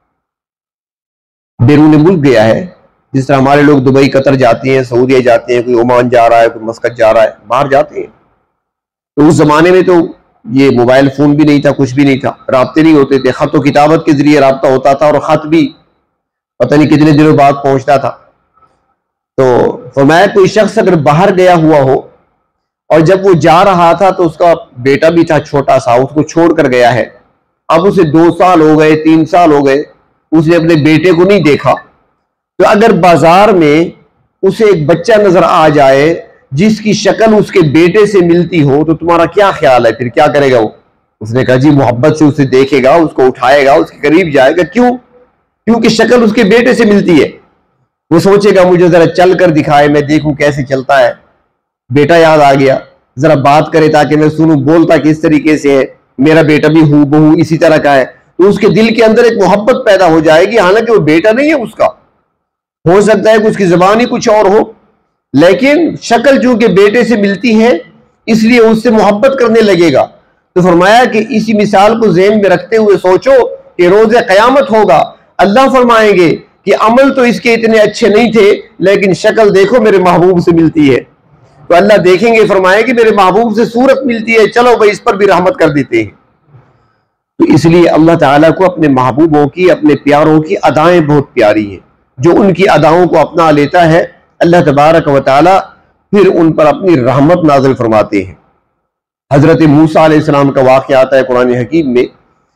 बैरून मुल्क गया है, जिस तरह हमारे लोग दुबई कतर जाते हैं, सऊदीया जाते हैं, कोई ओमान जा रहा है, कोई मस्कत जा रहा है, बाहर जाते हैं। तो उस जमाने में तो ये मोबाइल फोन भी नहीं था, कुछ भी नहीं था, राब्ते नहीं होते थे, खत व किताबत के जरिए राब्ता होता था, और खत भी पता नहीं कितने दिनों बाद पहुंचता था। तो फरमाया कोई शख्स अगर बाहर गया हुआ हो और जब वो जा रहा था तो उसका बेटा भी था छोटा सा, उसको छोड़कर गया है। अब उसे 2 साल हो गए, 3 साल हो गए, उसने अपने बेटे को नहीं देखा। तो अगर बाजार में उसे एक बच्चा नजर आ जाए जिसकी शक्ल उसके बेटे से मिलती हो तो तुम्हारा क्या ख्याल है, फिर क्या करेगा वो? उसने कहा जी मोहब्बत से उसे देखेगा, उसको उठाएगा, उसके करीब जाएगा। क्यों? क्योंकि शक्ल उसके बेटे से मिलती है। वो सोचेगा मुझे जरा चल कर दिखाए, मैं देखूं कैसे चलता है। बेटा याद आ गया, जरा बात करे ताकि मैं सुनूं बोलता किस तरीके से है, मेरा बेटा भी हूबहू इसी तरह का है। तो उसके दिल के अंदर एक मोहब्बत पैदा हो जाएगी, हालांकि वो बेटा नहीं है उसका, हो सकता है कि उसकी जुबान ही कुछ और हो, लेकिन शक्ल चूंकि बेटे से मिलती है इसलिए उससे मोहब्बत करने लगेगा। तो फरमाया कि इसी मिसाल को ज़हन में रखते हुए सोचो कि रोज़े क़यामत होगा, अल्लाह फरमाएंगे कि अमल तो इसके इतने अच्छे नहीं थे लेकिन शक्ल देखो मेरे महबूब से मिलती है। तो अल्लाह देखेंगे, फरमाए कि मेरे महबूब से सूरत मिलती है, चलो भाई इस पर भी रहमत कर देते हैं। तो इसलिए अल्लाह ताला को अपने महबूबों की, अपने प्यारों की अदाएं बहुत प्यारी हैं। जो उनकी अदाओं को अपना लेता है अल्लाह तबारक व तआला फिर उन पर अपनी रहमत नाज़िल फरमाते हैं। हजरत मूसा अलैहिस्सलाम का वाक़या आता है कुरान हकीम में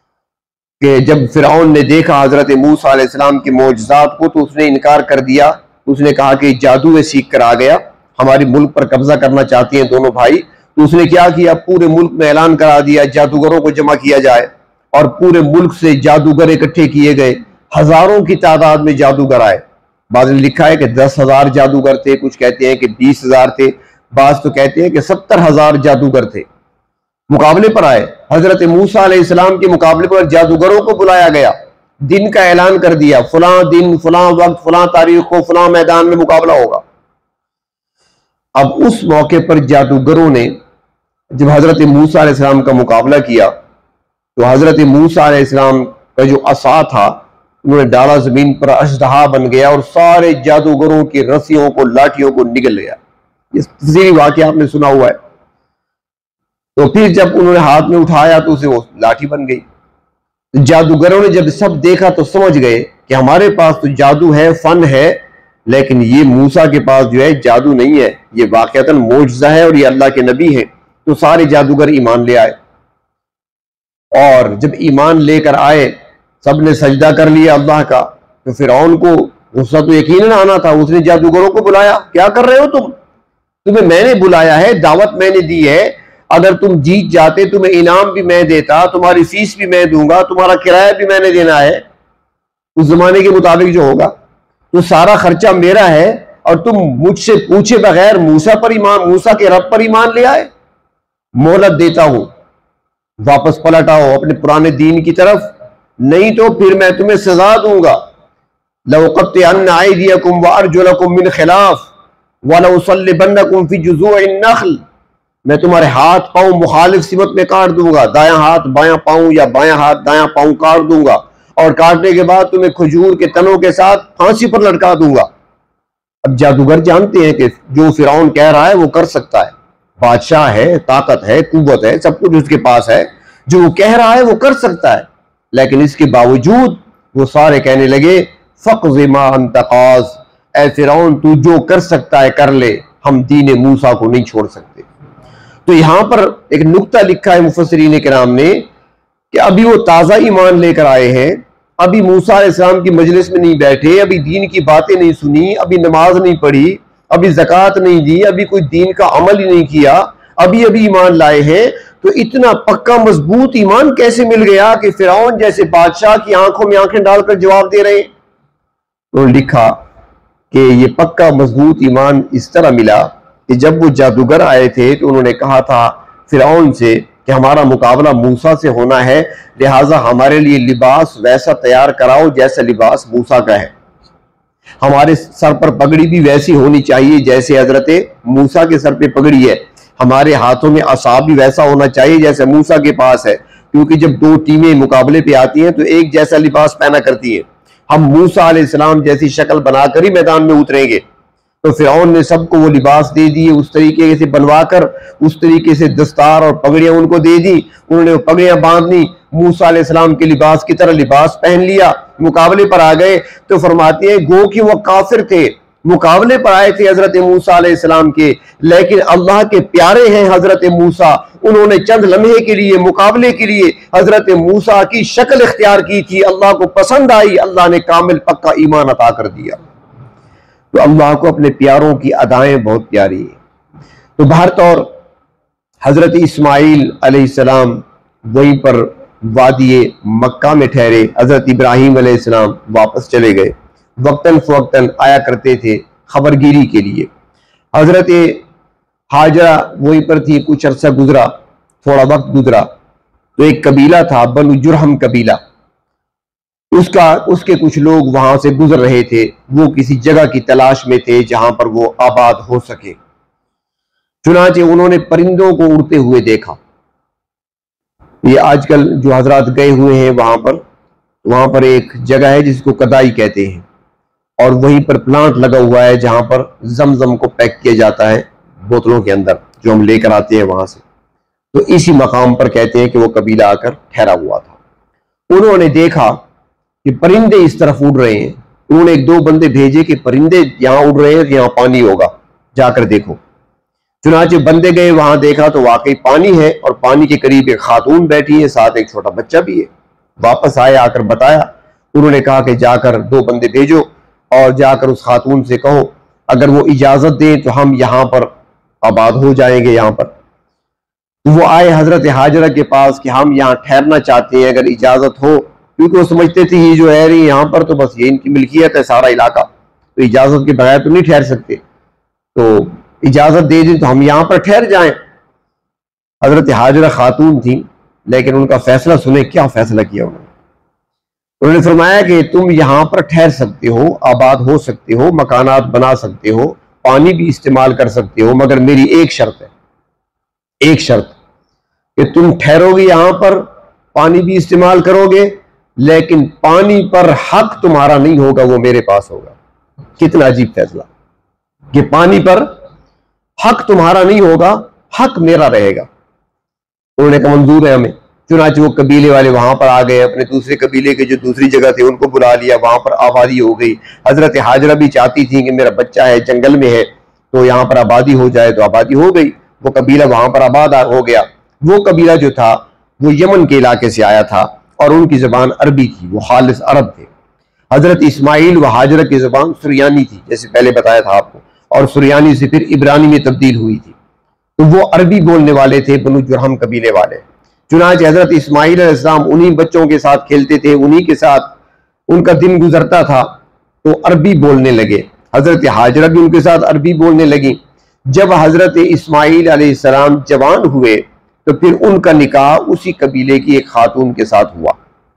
कि जब फिरौन ने देखा हजरत मूसा अलैहिस्सलाम के मोजज़ात को तो उसने इनकार कर दिया। उसने कहा कि जादू में सीख कर आ गया, हमारे मुल्क पर कब्जा करना चाहते हैं दोनों भाई। तो उसने क्या किया, पूरे मुल्क में ऐलान करा दिया जादूगरों को जमा किया जाए, और पूरे मुल्क से जादूगर इकट्ठे किए गए। हजारों की तादाद में जादूगर आए। बाद में लिखा है कि 10,000 जादूगर थे, कुछ कहते हैं कि 20,000 थे, बाज तो कहते हैं कि 70,000 जादूगर थे। मुकाबले पर आए, हजरत मूसा अलैहिस्सलाम के मुकाबले पर जादूगरों को बुलाया गया, दिन का ऐलान कर दिया, फलां दिन, फलां वक्त, फलां तारीख को फलां मैदान में मुकाबला होगा। अब उस मौके पर जादूगरों ने जब हजरत मूसा अलैहिस्सलाम का मुकाबला किया तो हजरत मूसा अलैहिस्सलाम का जो असा था उन्होंने डाला, जमीन पर अजदहा बन गया और सारे जादूगरों की रस्सियों को, लाठियों को निगल गया। इस तफसीली वाक़या आपने सुना हुआ है। तो फिर जब उन्होंने हाथ में उठाया तो उसे वो लाठी बन गई। जादूगरों ने जब सब देखा तो समझ गए कि हमारे पास तो जादू है, फन है, लेकिन ये मूसा के पास जो है जादू नहीं है, ये वाक़तन मोजज़ा है और ये अल्लाह के नबी है। तो सारे जादूगर ईमान ले आए, और जब ईमान लेकर आए सब ने सजदा कर लिया अल्लाह का। तो फिरौन को गुस्सा तो यकीनन आना था, उसने जादूगरों को बुलाया, क्या कर रहे हो तुम? तुम्हें मैंने बुलाया है, दावत मैंने दी है, अगर तुम जीत जाते तुम्हें इनाम भी मैं देता, तुम्हारी फीस भी मैं दूंगा, तुम्हारा किराया भी मैंने देना है उस जमाने के मुताबिक जो होगा, तो सारा खर्चा मेरा है, और तुम मुझसे पूछे बगैर मूसा के रब पर ईमान ले आए। मोहलत देता हूं, वापस पलट आओ अपने पुराने दीन की तरफ, नहीं तो फिर मैं तुम्हें सजा दूंगा। लअक़त्तअन्न अयदियकुम व अर्जुलकुम मिन खिलाफ व लउसल्लिबन्नकुम फी जुज़ूइन नख्ल, मैं तुम्हारे हाथ पांव मुखालिफ सिमत में काट दूंगा, दायां हाथ बायां पांव या बायां हाथ दायां पांव काट दूंगा, और काटने के बाद तुम्हें खजूर के तनों के साथ फांसी पर लटका दूंगा। अब जादूगर जानते हैं कि जो फिरौन कह रहा है वो कर सकता है, बादशाह है, ताकत है, कुव्वत है, सब कुछ उसके पास है, जो वो कह रहा है वो कर सकता है। लेकिन इसके बावजूद वो सारे कहने लगे फ़क़्ज़िमा अंतक़ाज़, ऐ फिरौन तू जो कर सकता है कर ले, हम दीन मूसा को नहीं छोड़ सकते। तो यहां पर एक नुक्ता लिखा है मुफस्सिरीन किराम ने कि अभी वो ताज़ा ईमान लेकर आए हैं, अभी मूसा अलैहिस्सलाम की मजलिस में नहीं बैठे, अभी दीन की बातें नहीं सुनी, अभी नमाज नहीं पढ़ी, अभी ज़कात नहीं दी, अभी कोई दीन का अमल ही नहीं किया, अभी अभी ईमान लाए हैं। तो इतना पक्का मजबूत ईमान कैसे मिल गया कि फिरौन जैसे बादशाह की आंखों में आंखें डालकर जवाब दे रहे हैं? तो लिखा कि ये पक्का मजबूत ईमान इस तरह मिला कि जब वो जादूगर आए थे तो उन्होंने कहा था फिरौन से कि हमारा मुकाबला मूसा से होना है, लिहाजा हमारे लिए लिबास वैसा तैयार कराओ जैसा लिबास मूसा का है, हमारे सर पर पगड़ी भी वैसी होनी चाहिए जैसे हजरत मूसा के सर पे पगड़ी है, हमारे हाथों में असाब भी वैसा होना चाहिए जैसे मूसा के पास है, क्योंकि जब दो टीमें मुकाबले पे आती हैं तो एक जैसा लिबास पहना करती है। हम मूसा अलैहिस्सलाम जैसी शक्ल बनाकर ही मैदान में उतरेंगे। तो फिरौन ने सबको वो लिबास दे दिए, उस तरीके से बनवाकर, उस तरीके से दस्तार और पगड़ियां उनको दे दी। उन्होंने वो पगड़ियां बांधनी, मूसा अलैहिस्सलाम के लिबास की तरह लिबास पहन लिया, मुकाबले पर आ गए। तो फरमाते हैं गो कि वो काफिर थे, मुकाबले पर आए थे हजरत मूसा अलैहिस्सलाम के, लेकिन अल्लाह के प्यारे हैं हजरत मूसा, उन्होंने चंद लम्हे के लिए मुकाबले के लिए हजरत मूसा की शक्ल इख्तियार की थी, अल्लाह को पसंद आई, अल्लाह ने कामिल पक्का ईमान अता कर दिया। तो अल्लाह को अपने प्यारों की अदाएं बहुत प्यारी है। तो बहरतौर हजरत इस्माइल अलैहिस्सलाम वहीं पर वादी मक्का में ठहरे, हजरत इब्राहीम अलैहिस्सलाम वापस चले गए, वक्तन फवक्तन आया करते थे खबरगिरी के लिए। हजरत हाजरा वहीं पर थी, कुछ अरसा गुजरा, थोड़ा वक्त गुजरा तो एक कबीला था बनु जुरहम कबीला, उसके कुछ लोग वहां से गुजर रहे थे, वो किसी जगह की तलाश में थे जहां पर वो आबाद हो सके। चुनाचे उन्होंने परिंदों को उड़ते हुए देखा। ये आजकल जो हजरात गए हुए हैं वहां पर एक जगह है जिसको कदाई कहते हैं, और वहीं पर प्लांट लगा हुआ है जहां पर जमजम को पैक किया जाता है बोतलों के अंदर, जो हम लेकर आते हैं वहां से। तो इसी मकाम पर कहते हैं कि वो कबीला आकर ठहरा हुआ था। उन्होंने देखा कि परिंदे इस तरफ उड़ रहे हैं, उन्होंने एक दो बंदे भेजे कि परिंदे यहां उड़ रहे हैं, यहां पानी होगा, जाकर देखो। चुनाचे बंदे गए, वहां देखा तो वाकई पानी है, और पानी के करीब एक खातून बैठी है, साथ एक छोटा बच्चा भी है। वापस आए, आकर बताया। उन्होंने कहा कि जाकर दो बंदे भेजो और जाकर उस खातून से कहो अगर वो इजाजत दें तो हम यहां पर आबाद हो जाएंगे यहां पर। तो वो आए हजरत हाजरा के पास कि हम यहाँ ठहरना चाहते हैं, अगर इजाजत हो, क्योंकि वो समझते थे ये जो रह रही है यहाँ पर तो बस ये इनकी मिल्कियत है सारा इलाका, तो इजाजत के बगैर तो नहीं ठहर सकते, तो इजाजत दे दी तो हम यहाँ पर ठहर जाएं। हजरत हाजरा खातून थी, लेकिन उनका फैसला सुने, क्या फैसला किया उन्होंने फरमाया कि तुम यहाँ पर ठहर सकते हो, आबाद हो सकते हो, मकानात बना सकते हो, पानी भी इस्तेमाल कर सकते हो, मगर मेरी एक शर्त है, एक शर्त कि तुम ठहरोगे यहाँ पर, पानी भी इस्तेमाल करोगे, लेकिन पानी पर हक तुम्हारा नहीं होगा, वो मेरे पास होगा। कितना अजीब फैसला कि पानी पर हक तुम्हारा नहीं होगा, हक मेरा रहेगा। उन्होंने कहा मंजूर है हमें। चुनाचे वो कबीले वाले वहां पर आ गए, अपने दूसरे कबीले के जो दूसरी जगह थे उनको बुला लिया, वहां पर आबादी हो गई। हजरत हाजरा भी चाहती थी कि मेरा बच्चा है, जंगल में है, तो यहाँ पर आबादी हो जाए, तो आबादी हो गई, वो कबीला वहां पर आबाद हो गया। वो कबीला जो था वो यमन के इलाके से आया था और उनकी जबान अरबी थी, वो खालिस अरब थे। हजरत इस्माइल व हाजरा की जबान सुरयानी थी, जैसे पहले बताया था आपको, और सुरयानी से फिर इब्रानी में तब्दील हुई थी, तो वो अरबी बोलने वाले थे, बनु जुरहम कबीले वाले। चुनांचे हजरत इस्माइल अलैहिस्सलाम उन्हीं बच्चों के साथ खेलते थे, उन्हीं के साथ उनका दिन गुजरता था, तो अरबी बोलने लगे। हजरत हाजरा भी उनके साथ अरबी बोलने लगी। जब हजरत इस्माइल अलैहिस्सलाम जवान हुए तो फिर उनका निकाह उसी कबीले की एक खातून के साथ हुआ।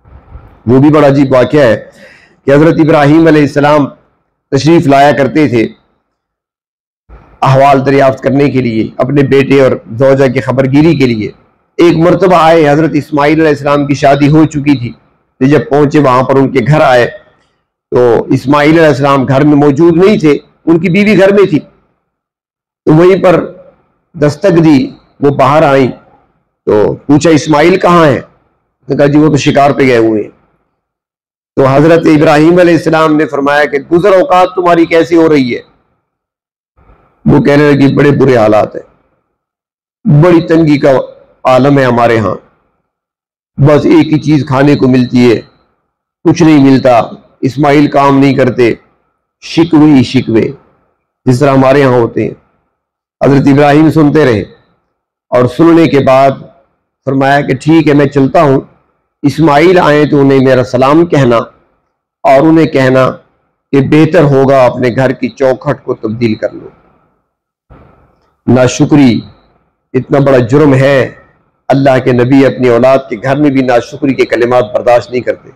वो भी बड़ा अजीब वाक़या है कि हजरत इब्राहीम अलैहिस्सलाम तशरीफ लाया करते थे अहवाल दरियाफ्त करने के लिए, अपने बेटे और ज़ौजा की खबरगिरी के लिए। एक मरतबा आए, हज़रत इस्माईल अलैहिस्सलाम की शादी हो चुकी थी, तो जब पहुंचे वहां पर उनके घर आए तो इस्माईल अलैहिस्सलाम घर में मौजूद नहीं थे, उनकी बीवी घर में थी। तो वहीं पर दस्तक दी, वो बाहर आई तो पूछा इस्माईल कहाँ है? तो कहा जी वो तो शिकार पे गए हुए हैं। तो हजरत इब्राहीम अलैहिस्सलाम ने फरमाया कि गुज़र औकात तुम्हारी कैसी हो रही है? वो कहने लगी बड़े बुरे हालात है, बड़ी तंगी का आलम है हमारे यहाँ, बस एक ही चीज खाने को मिलती है, कुछ नहीं मिलता, इस्माईल काम नहीं करते, शिकवे ही शिकवे जिस तरह हमारे यहाँ होते हैं। हजरत इब्राहीम सुनते रहे और सुनने के बाद फरमाया कि ठीक है मैं चलता हूँ, इस्माईल आए तो उन्हें मेरा सलाम कहना और उन्हें कहना कि बेहतर होगा अपने घर की चौखट को तब्दील कर लो। नाशुक्री इतना बड़ा जुर्म है, अल्लाह के नबी अपनी औलाद के घर में भी नाशुक्री के कलिमात बर्दाश्त नहीं करते।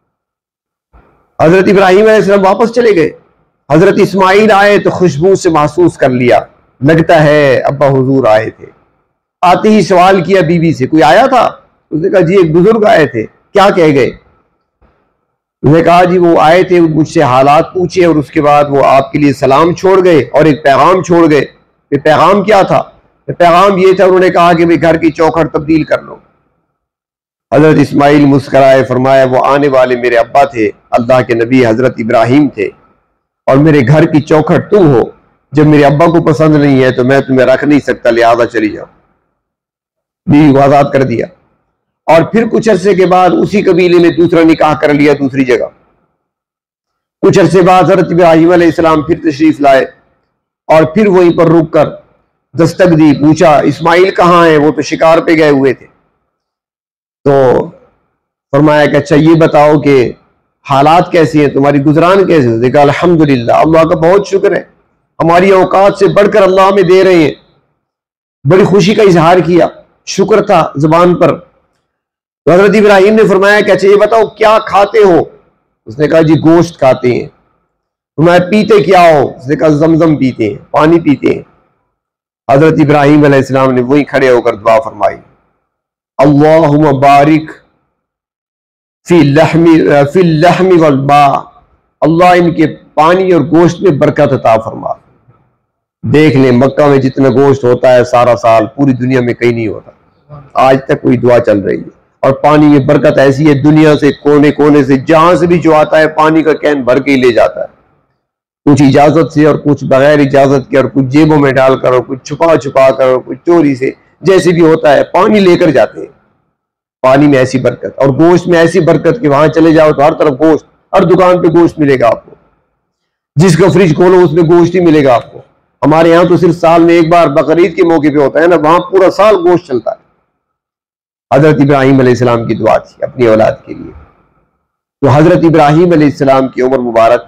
हजरत इब्राहीम अलैहिस्सलाम वापस चले गए। हजरत इस्माईल आए तो खुशबू से महसूस कर लिया, लगता है अब्बा हुजूर आए थे। आते ही सवाल किया बीवी से, कोई आया था? उसने कहा जी एक बुजुर्ग आए थे। क्या कह गए? उसने कहा जी वो आए थे, मुझसे हालात पूछे और उसके बाद वो आपके लिए सलाम छोड़ गए और एक पैगाम छोड़ गए। ये पैगाम क्या था? पैगाम ये था, उन्होंने कहा कि भाई घर की चौखट तब्दील कर लो। हजरत इस्माईल मुस्कराए, फरमाया वो आने वाले मेरे अब्बा थे, अल्लाह के नबी हजरत इब्राहीम थे, और मेरे घर की चौखट तुम हो। जब मेरे अब्बा को पसंद नहीं है तो मैं तुम्हें रख नहीं सकता, लिहाजा चली जाओ। बीवी को आजाद कर दिया और फिर कुछ अरसे के बाद उसी कबीले में दूसरा निकाह कर लिया दूसरी जगह। कुछ अरसे बाद हजरत इब्राहीम अलैहिस्सलाम फिर तशरीफ लाए और फिर वहीं पर रुक कर दस्तक दी, पूछा इस्माईल कहाँ है? वो तो शिकार पे गए हुए थे। तो फरमाया कि अच्छा ये बताओ कि हालात कैसी हैं, तुम्हारी गुजरान कैसे? देखा अल्हम्दुलिल्लाह, अल्लाह का बहुत शुक्र है, हमारी औकात से बढ़कर अल्लाह में दे रहे हैं। बड़ी खुशी का इजहार किया, शुक्र था जुबान पर। तो हजरत इब्राहीम ने फरमाया कि अच्छा ये बताओ क्या खाते हो? उसने कहा जी गोश्त खाते हैं। फरमाया पीते क्या हो? उसने कहा जमजम पीते हैं, पानी पीते हैं। हजरत इब्राहीम अलैहिस्सलाम ने वहीं खड़े होकर दुआ फरमाई, अल्लाहुम्मा बारिक फी लहमी वल मा, अल्लाह इनके पानी और गोश्त में बरकत अता फरमा। देख लें मक्का में जितना गोश्त होता है सारा साल पूरी दुनिया में कहीं नहीं होता, आज तक कोई दुआ चल रही है। और पानी में बरकत ऐसी है, दुनिया से कोने कोने से जहां से भी जो आता है पानी का कैन भर के ही ले जाता है, कुछ इजाजत से और कुछ बगैर इजाजत के, और कुछ जेबों में डालकर और कुछ छुपा छुपा कर और कुछ चोरी से, जैसे भी होता है पानी लेकर जाते हैं। पानी में ऐसी बरकत और गोश्त में ऐसी बरकत कि वहां चले जाओ तो हर तरफ गोश्त, हर दुकान पे गोश्त मिलेगा आपको, जिसका फ्रिज खोलो उसमें गोश्त ही मिलेगा आपको। हमारे यहाँ तो सिर्फ साल में एक बार बकरीद के मौके पे होता है ना, वहां पूरा साल गोश्त चलता है। हजरत इब्राहीम अलैहिस्सलाम की दुआ थी अपनी औलाद के लिए। तो हजरत इब्राहीम अलैहिस्सलाम की उम्र मुबारक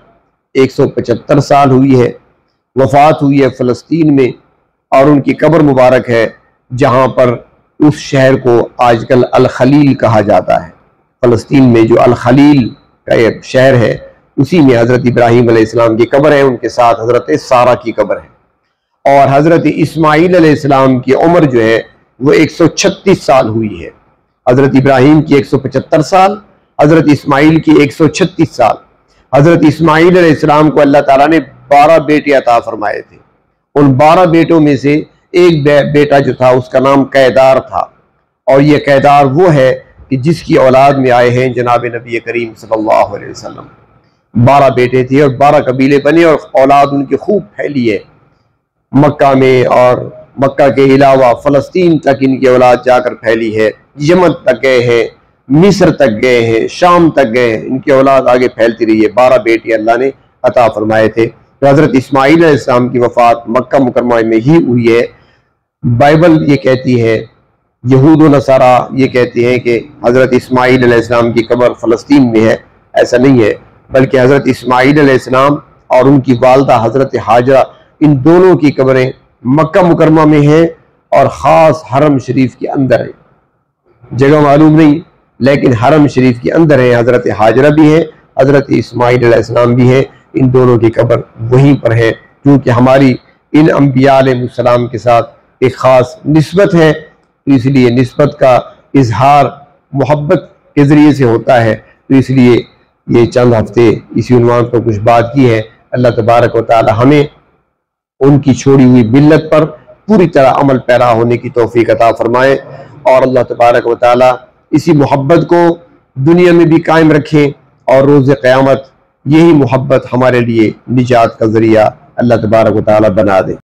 175 साल हुई है, वफात हुई है फ़लस्तीन में, और उनकी कब्र मुबारक है जहाँ पर उस शहर को आजकल अल खलील कहा जाता है। फ़लस्तीन में जो अल खलील का एक शहर है उसी में हज़रत इब्राहीम अलैहिस्सलाम की कब्र है, उनके साथ हज़रत सारा की कब्र है। और हज़रत इस्माईल अलैहिस्सलाम की उम्र जो है वो 136 साल हुई है। हज़रत इब्राहीम की 175 साल, हज़रत इस्माईल की 136 साल। हज़रत इस्माईल अलैहिस्सलाम को अल्लाह ताला ने 12 बेटे अता फरमाए थे। उन 12 बेटों में से एक बेटा जो था उसका नाम कैदार था, और ये कैदार वो है कि जिसकी औलाद में आए हैं जनाब नबी करीम सल्लल्लाहु अलैहि वसल्लम। 12 बेटे थे और 12 कबीले बने और औलाद उनकी खूब फैली है मक्का में, और मक्का के अलावा फ़लस्तीन तक इनकी औलाद जाकर फैली है, यमन तक गए हैं, मिस्र तक गए हैं, शाम तक गए हैं, इनकी औलाद आगे फैलती रही है। 12 बेटे अल्लाह ने अता फरमाए थे। तो हज़रत इस्माईल अलैहिस्सलाम की वफ़ात मक्का मुकरमा में ही हुई है। बाइबल ये कहती है, यहूद व नसारा ये कहते हैं कि हज़रत इस्माईल अलैहिस्सलाम की कब्र फ़लस्तीन में है। ऐसा नहीं है, बल्कि हज़रत इस्माईल अलैहिस्सलाम और उनकी वालदा हज़रत हाजरा, इन दोनों की कब्रें मक्का मुकरमा में हैं और ख़ास हरम शरीफ के अंदर है। जगह मालूम नहीं, लेकिन हरम शरीफ के अंदर है। हज़रत हाजरा भी है, हज़रत इस्माईल अलैहिस्सलाम भी है, इन दोनों की कब्र वहीं पर है। क्योंकि हमारी इन अम्बिया अलैहिस्सलाम के साथ एक ख़ास निस्बत है, तो इसलिए निस्बत का इजहार मोहब्बत के ज़रिए से होता है। तो इसलिए ये चंद हफ्ते इसी उन्वान पर कुछ बात की है। अल्लाह तबारक व तआला हमें उनकी छोड़ी हुई मिल्लत पर पूरी तरह अमल पैरा होने की तौफीक अता फरमाए, और अल्लाह तबारक व तआला इसी मोहब्बत को दुनिया में भी कायम रखे, और रोज़ क़यामत यही मोहब्बत हमारे लिए निजात का ज़रिया अल्लाह तबारक व तआला बना दे।